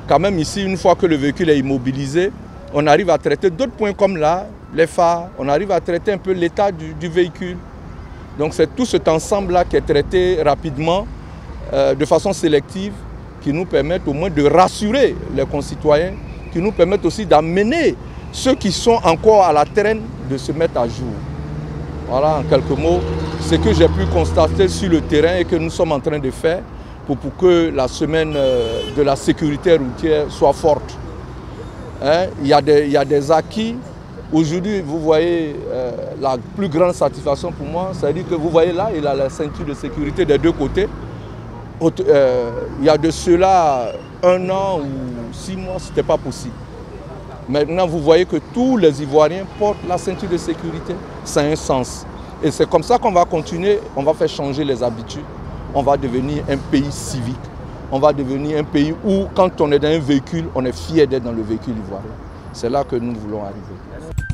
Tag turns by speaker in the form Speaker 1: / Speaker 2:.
Speaker 1: quand même ici, une fois que le véhicule est immobilisé, on arrive à traiter d'autres points comme là, les phares, on arrive à traiter un peu l'état du véhicule. Donc c'est tout cet ensemble-là qui est traité rapidement, de façon sélective, qui nous permettent au moins de rassurer les concitoyens, qui nous permettent aussi d'amener ceux qui sont encore à la traîne de se mettre à jour. Voilà en quelques mots ce que j'ai pu constater sur le terrain et que nous sommes en train de faire pour que la semaine de la sécurité routière soit forte. Hein? Il y a des acquis. Aujourd'hui, vous voyez la plus grande satisfaction pour moi, c'est-à-dire que vous voyez là, il a la ceinture de sécurité des deux côtés. Il y a de cela 1 an ou 6 mois, ce n'était pas possible. Maintenant, vous voyez que tous les Ivoiriens portent la ceinture de sécurité. Ça a un sens. Et c'est comme ça qu'on va continuer, on va faire changer les habitudes. On va devenir un pays civique. On va devenir un pays où, quand on est dans un véhicule, on est fier d'être dans le véhicule ivoirien. C'est là que nous voulons arriver.